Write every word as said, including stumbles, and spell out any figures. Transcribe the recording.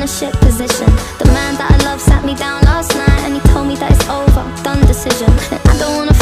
a shit position. The man that I love sat me down last night and he told me that it's over, done decision. And I don't wanna